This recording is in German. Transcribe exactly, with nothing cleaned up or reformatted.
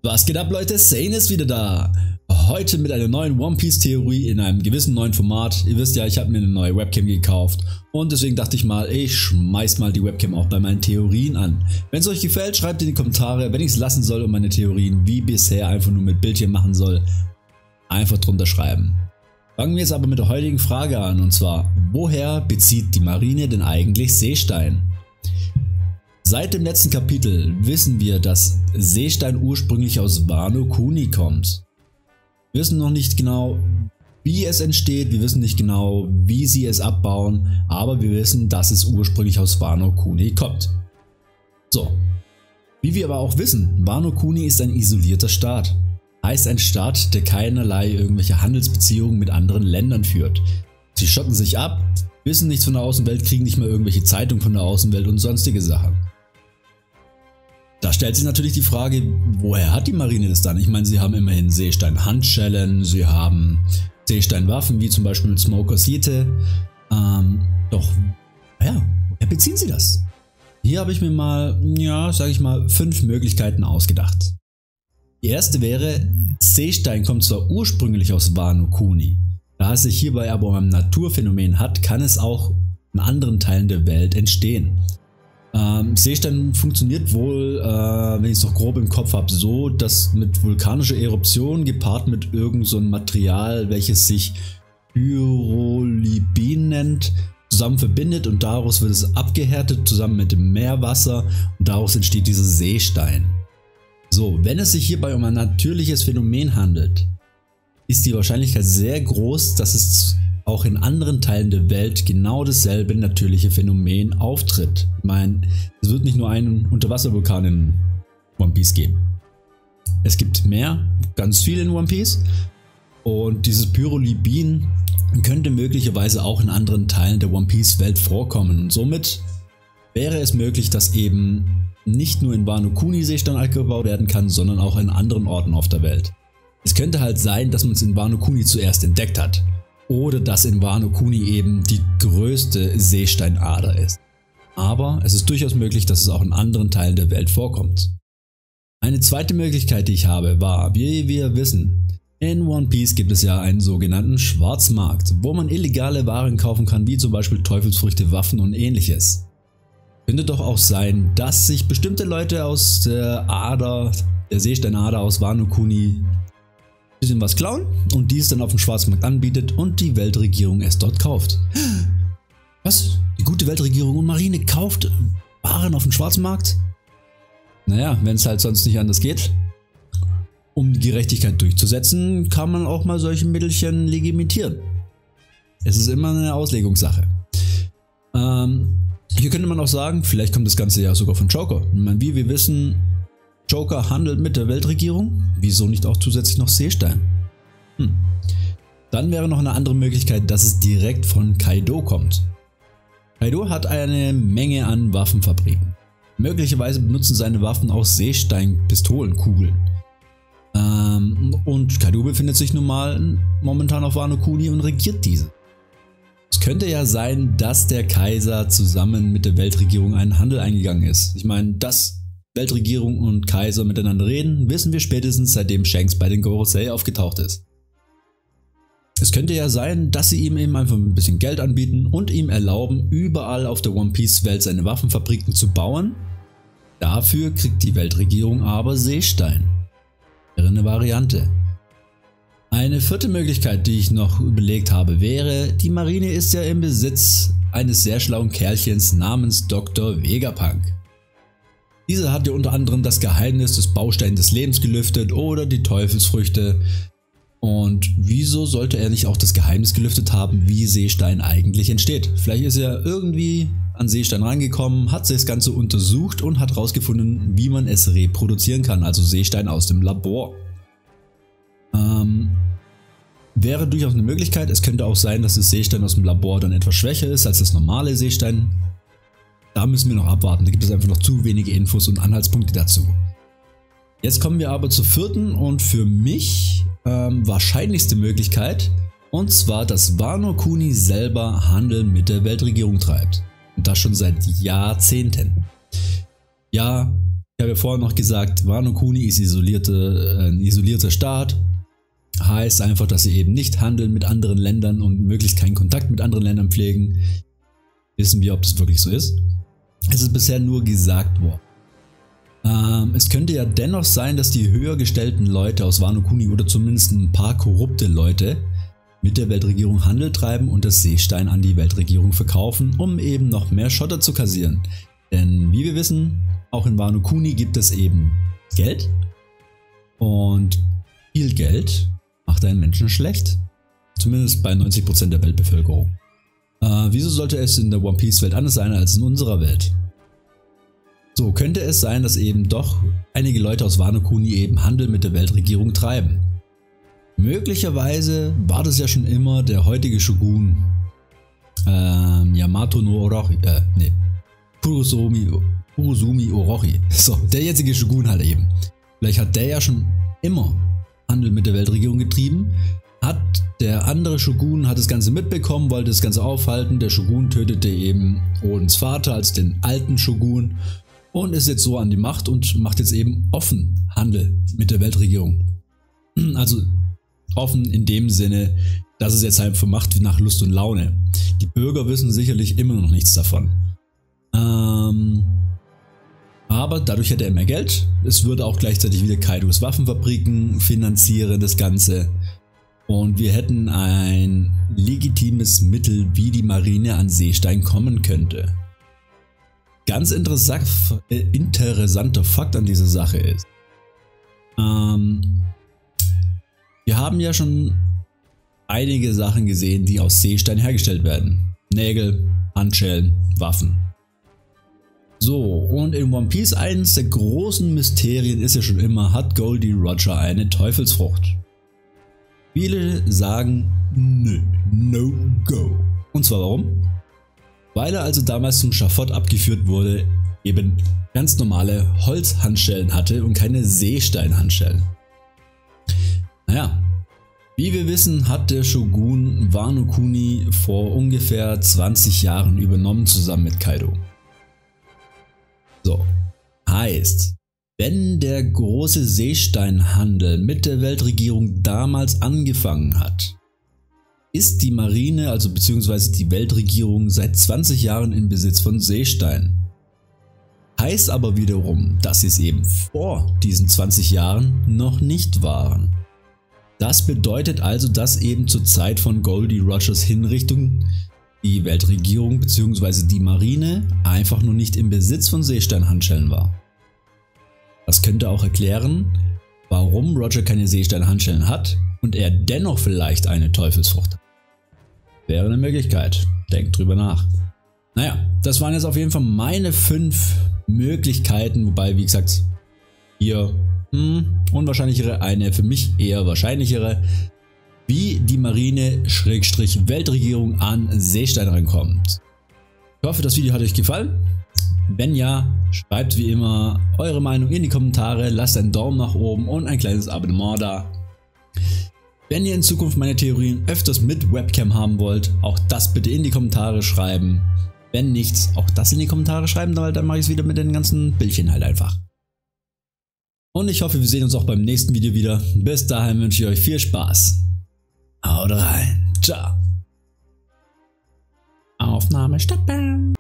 Was geht ab, Leute? Sane ist wieder da. Heute mit einer neuen One Piece Theorie in einem gewissen neuen Format. Ihr wisst ja, ich habe mir eine neue Webcam gekauft und deswegen dachte ich mal, ich schmeiß mal die Webcam auch bei meinen Theorien an. Wenn es euch gefällt, schreibt in die Kommentare, wenn ich es lassen soll und meine Theorien wie bisher einfach nur mit Bildchen machen soll, einfach drunter schreiben. Fangen wir jetzt aber mit der heutigen Frage an, und zwar, woher bezieht die Marine denn eigentlich Seestein? Seit dem letzten Kapitel wissen wir, dass Seestein ursprünglich aus Wano Kuni kommt. Wir wissen noch nicht genau, wie es entsteht, wir wissen nicht genau, wie sie es abbauen, aber wir wissen, dass es ursprünglich aus Wano Kuni kommt. So, wie wir aber auch wissen, Wano Kuni ist ein isolierter Staat. Heißt ein Staat, der keinerlei irgendwelche Handelsbeziehungen mit anderen Ländern führt. Sie schotten sich ab, wissen nichts von der Außenwelt, kriegen nicht mal irgendwelche Zeitungen von der Außenwelt und sonstige Sachen. Da stellt sich natürlich die Frage, woher hat die Marine das dann? Ich meine, sie haben immerhin Seestein-Handschellen, sie haben Seestein-Waffen, wie zum Beispiel mit Smokers Yete. Ähm, doch, ja, woher beziehen sie das? Hier habe ich mir mal, ja, sage ich mal, fünf Möglichkeiten ausgedacht. Die erste wäre, Seestein kommt zwar ursprünglich aus Wano Kuni, da es sich hierbei aber um ein Naturphänomen hat, kann es auch in anderen Teilen der Welt entstehen. Ähm, Seestein funktioniert wohl, äh, wenn ich es noch grob im Kopf habe, so, dass mit vulkanischer Eruption gepaart mit irgend so einem Material, welches sich Pyrrolibin nennt, zusammen verbindet und daraus wird es abgehärtet zusammen mit dem Meerwasser und daraus entsteht dieser Seestein. So, wenn es sich hierbei um ein natürliches Phänomen handelt, ist die Wahrscheinlichkeit sehr groß, dass es auch in anderen Teilen der Welt genau dasselbe natürliche Phänomen auftritt. Ich meine, es wird nicht nur einen Unterwasservulkan in One Piece geben. Es gibt mehr, ganz viel in One Piece, und dieses Pyrrolibin könnte möglicherweise auch in anderen Teilen der One Piece Welt vorkommen, und somit wäre es möglich, dass eben nicht nur in Wano Kuni Seestein abgebaut werden kann, sondern auch in anderen Orten auf der Welt. Es könnte halt sein, dass man es in Wano Kuni zuerst entdeckt hat. Oder dass in Wano Kuni eben die größte Seesteinader ist. Aber es ist durchaus möglich, dass es auch in anderen Teilen der Welt vorkommt. Eine zweite Möglichkeit, die ich habe, war, wie wir wissen, in One Piece gibt es ja einen sogenannten Schwarzmarkt, wo man illegale Waren kaufen kann, wie zum Beispiel Teufelsfrüchte, Waffen und ähnliches. Könnte doch auch sein, dass sich bestimmte Leute aus der Ader, der Seesteinader aus Wano Kuni, bisschen was klauen und dies dann auf dem Schwarzmarkt anbietet und die Weltregierung es dort kauft. Was? Die gute Weltregierung und Marine kauft Waren auf dem Schwarzmarkt? Naja, wenn es halt sonst nicht anders geht. Um die Gerechtigkeit durchzusetzen, kann man auch mal solche Mittelchen legitimieren. Es ist immer eine Auslegungssache. Ähm, hier könnte man auch sagen, vielleicht kommt das Ganze ja sogar von Joker. Ich meine, wie wir wissen, Joker handelt mit der Weltregierung, wieso nicht auch zusätzlich noch Seestein? Hm. Dann wäre noch eine andere Möglichkeit, dass es direkt von Kaido kommt. Kaido hat eine Menge an Waffenfabriken. Möglicherweise benutzen seine Waffen auch Seestein-Pistolenkugeln. Ähm, und Kaido befindet sich nun mal momentan auf Wano Kuni und regiert diese. Es könnte ja sein, dass der Kaiser zusammen mit der Weltregierung einen Handel eingegangen ist. Ich meine, das Weltregierung und Kaiser miteinander reden, wissen wir spätestens seitdem Shanks bei den Gorosei aufgetaucht ist. Es könnte ja sein, dass sie ihm eben einfach ein bisschen Geld anbieten und ihm erlauben, überall auf der One Piece Welt seine Waffenfabriken zu bauen. Dafür kriegt die Weltregierung aber Seestein. Wäre eine Variante. Eine vierte Möglichkeit, die ich noch überlegt habe, wäre, die Marine ist ja im Besitz eines sehr schlauen Kerlchens namens Doktor Vegapunk. Dieser hat ja unter anderem das Geheimnis des Bausteins des Lebens gelüftet oder die Teufelsfrüchte. Und wieso sollte er nicht auch das Geheimnis gelüftet haben, wie Seestein eigentlich entsteht? Vielleicht ist er irgendwie an Seestein reingekommen, hat sich das Ganze untersucht und hat herausgefunden, wie man es reproduzieren kann, also Seestein aus dem Labor. Ähm, wäre durchaus eine Möglichkeit. Es könnte auch sein, dass das Seestein aus dem Labor dann etwas schwächer ist als das normale Seestein. Da müssen wir noch abwarten, da gibt es einfach noch zu wenige Infos und Anhaltspunkte dazu. Jetzt kommen wir aber zur vierten und für mich ähm, wahrscheinlichste Möglichkeit, und zwar, dass Wano Kuni selber Handel mit der Weltregierung treibt. Und das schon seit Jahrzehnten. Ja, Ich habe ja vorhin noch gesagt, Wano Kuni ist isolierte, äh, ein isolierter Staat. Heißt einfach, dass sie eben nicht handeln mit anderen Ländern und möglichst keinen Kontakt mit anderen Ländern pflegen. Wissen wir, ob das wirklich so ist? Es ist bisher nur gesagt worden. Ähm, es könnte ja dennoch sein, dass die höher gestellten Leute aus Wano Kuni oder zumindest ein paar korrupte Leute mit der Weltregierung Handel treiben und das Seestein an die Weltregierung verkaufen, um eben noch mehr Schotter zu kassieren. Denn wie wir wissen, auch in Wano Kuni gibt es eben Geld und viel Geld macht einen Menschen schlecht. Zumindest bei neunzig Prozent der Weltbevölkerung. Äh, wieso sollte es in der One Piece Welt anders sein als in unserer Welt? So könnte es sein, dass eben doch einige Leute aus Wano Kuni eben Handel mit der Weltregierung treiben. Möglicherweise war das ja schon immer der heutige Shogun ähm, Yamato no Orochi, äh, nee, Kurosumi, Kurosumi Orochi, so, der jetzige Shogun halt eben. Vielleicht hat der ja schon immer Handel mit der Weltregierung getrieben, hat der andere Shogun hat das Ganze mitbekommen, wollte das Ganze aufhalten, der Shogun tötete eben Odens Vater als den alten Shogun und ist jetzt so an die Macht und macht jetzt eben offen Handel mit der Weltregierung. Also offen in dem Sinne, dass es jetzt halt vermacht nach Lust und Laune. Die Bürger wissen sicherlich immer noch nichts davon. Ähm, aber dadurch hätte er mehr Geld. Es würde auch gleichzeitig wieder Kaidos Waffenfabriken finanzieren, das Ganze. Und wir hätten ein legitimes Mittel, wie die Marine an Seestein kommen könnte. Ganz interessant, äh, interessanter Fakt an dieser Sache ist, ähm, wir haben ja schon einige Sachen gesehen, die aus Seestein hergestellt werden. Nägel, Handschellen, Waffen. So, und in One Piece eines der großen Mysterien ist ja schon immer, hat Goldie Roger eine Teufelsfrucht? Viele sagen, nö, no go. Und zwar warum? Weil er also damals zum Schafott abgeführt wurde, eben ganz normale Holzhandschellen hatte und keine Seesteinhandschellen. Naja, wie wir wissen, hat der Shogun Wano Kuni vor ungefähr zwanzig Jahren übernommen zusammen mit Kaido. So, heißt, wenn der große Seesteinhandel mit der Weltregierung damals angefangen hat, ist die Marine, also beziehungsweise die Weltregierung seit zwanzig Jahren in Besitz von Seestein. Heißt aber wiederum, dass sie es eben vor diesen zwanzig Jahren noch nicht waren. Das bedeutet also, dass eben zur Zeit von Goldie Rogers Hinrichtung die Weltregierung bzw. die Marine einfach nur nicht im Besitz von Seesteinhandschellen war. Das könnte auch erklären, warum Roger keine Seesteinhandschellen hat und er dennoch vielleicht eine Teufelsfrucht hat. Wäre eine Möglichkeit. Denkt drüber nach. Naja, das waren jetzt auf jeden Fall meine fünf Möglichkeiten, wobei, wie gesagt, hier hm, unwahrscheinlichere, eine für mich eher wahrscheinlichere, wie die Marine-Weltregierung an Seestein rankommt. Ich hoffe, das Video hat euch gefallen. Wenn ja, schreibt wie immer eure Meinung in die Kommentare, lasst einen Daumen nach oben und ein kleines Abonnement da. Wenn ihr in Zukunft meine Theorien öfters mit Webcam haben wollt, auch das bitte in die Kommentare schreiben. Wenn nichts, auch das in die Kommentare schreiben, weil dann mache ich es wieder mit den ganzen Bildchen halt einfach. Und ich hoffe, wir sehen uns auch beim nächsten Video wieder. Bis dahin wünsche ich euch viel Spaß. Haut rein. Ciao. Aufnahme stoppen.